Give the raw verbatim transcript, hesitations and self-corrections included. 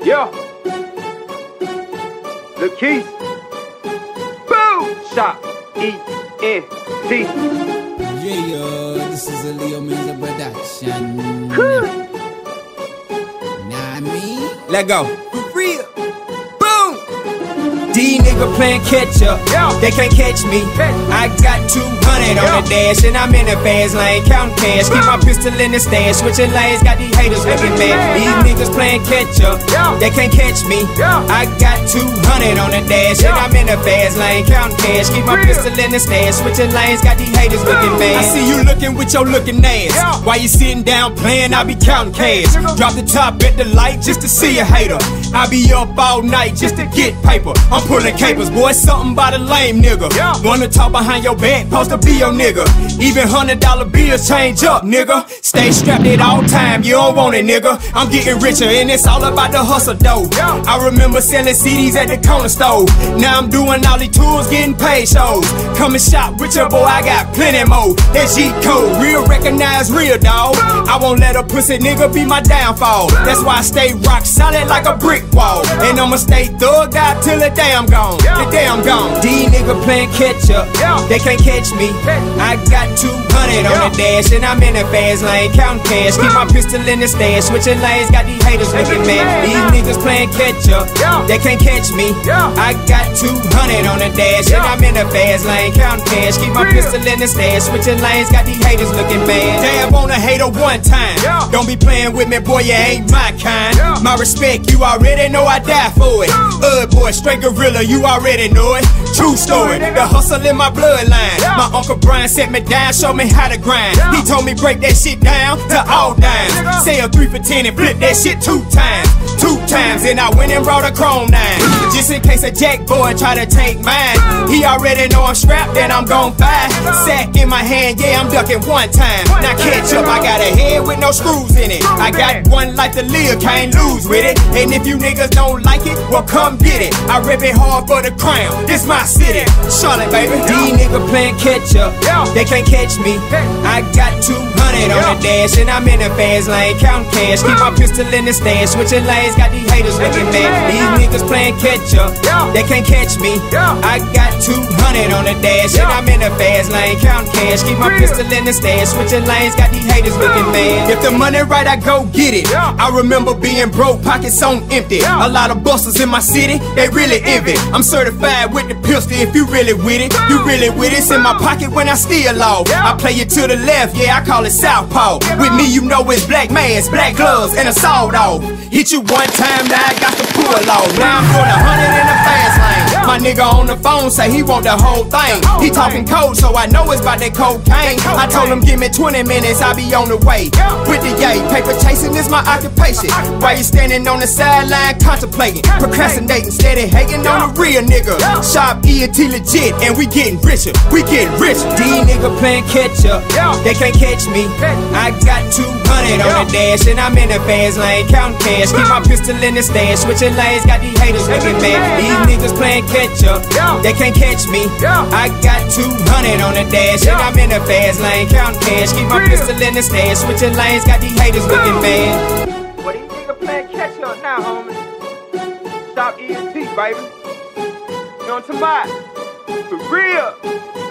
Yeah. The Keys. Boom. Shop. E N T. Yeah, this is a Leo Menza production. Nah, me. Let go. For real. Boom. D nigga playing catch up. Yeah. They can't catch me. Hey. I got two hundred Yeah. on the dash, and I'm in the fast lane counting cash. Keep my pistol in the stash, switching lanes. Got these haters looking mad. These niggas playing catch up. Yeah. They can't catch me. Yeah. I got two hundred on the dash, and Yeah. I'm in the fast lane counting cash. Keep my Real. pistol in the stash, switching lanes. Got these haters looking mad. I see you looking with your looking ass. Yeah. While you sitting down playing, I be counting cash. Nigga. Drop the top at the light just to see a hater. I be up all night just to get paper. I'm pulling capers, boy, something by the lame nigga. Yeah. Wanna talk behind your back, supposed to be your nigga. Even hundred dollar bills change up, nigga. Stay strapped at all time, you don't want it, nigga. I'm getting richer and it's all about the hustle, though. Yeah. I remember selling C Ds at the corner store. Now I'm doing all these tours, getting paid shows. Come and shop with your boy, I got plenty more. That G code, real recognize real, dog. I won't let a pussy nigga be my downfall. That's why I stay rock solid like a brick wall. And I'ma stay thugged out till the day I'm gone. The day I'm gone. D nigga playing catch up. Yeah. They can't catch me. I got two hundred on the dash, and I'm in the fast lane counting cash. Keep my pistol in the stash, switching lanes. Got these haters looking mad. These niggas playing catch up. Yeah. They can't catch me. Yeah. I got two hundred on the dash, and Yeah. I'm in the fast lane counting cash. Keep my Real. pistol in the stash, switching lanes. Got these haters looking mad. Dab on a hater one time. Yeah. Don't be playing with me, boy, you ain't my kind. Yeah. My respect, you already know I die for it. Uh, boy, straight gorilla, you already know it. True story, the hustle in my bloodline. Yeah. My Uncle Brian set me down, showed me how to grind. Yeah. He told me break that shit down to all dimes. Nigga. Sell three for ten and flip that shit two times. Two times, and I went and brought a chrome nine. Just in case a jack boy try to take mine. He already know I'm strapped, then I'm gon' buy. Sack in my hand, yeah, I'm ducking one time. Now catch up, I got a head with no screws in it. I got one life to live, can't lose with it. And if you niggas don't like it, well come get it. I rip it hard for the crown, this my city. Charlotte, baby. These niggas playing catch up. Yeah. They can't catch me. I got two hundred on the dash, and I'm in the fast lane counting cash. Keep my pistol in the stash, switching lanes. Got these haters looking mad. These niggas playing catch up. Yeah. They can't catch me. Yeah. I got two hundred on the dash, and Yeah. I'm in the fast lane counting cash. Keep my Real. pistol in the stash, switching lanes. Got these haters looking mad. If the money right, I go get it. Yeah. I remember being broke, pockets on empty. Yeah. A lot of busters in my city, they really envy. I'm certified with the pistol. If you really with it, you really with it. It's in my pocket when I steal off. Yeah. I play it to the left, yeah, I call it southpaw. With me, you know it's black mask, black gloves, and a sawed off. Hit you one time, now I got to pull off. Now I'm doing a hundred in the fast lane. My nigga on the phone say he want the whole thing. He talking code, so I know it's about that cocaine. I told him give me twenty minutes, I'll be on the way. With the yay, paper chasing is my occupation. While you standing on the sideline contemplating, procrastinating, steady hating on the real nigga. Sharp E N T legit, and we getting richer, we getting richer. These nigga playing catch up, they can't catch me. I got two hundred on the dash, and I'm in the fast lane counting cash. Keep my pistol in the stash, switching lanes. Got these haters looking mad. These niggas playing catch up, they can't catch me. I got two hundred on the dash, and I'm in the fast lane counting cash. Keep my pistol in the stash, switching lanes. Got these haters looking mad. What these niggas playing catch up now, homie? Stop E N T, baby. You know what I'm talking about? For real.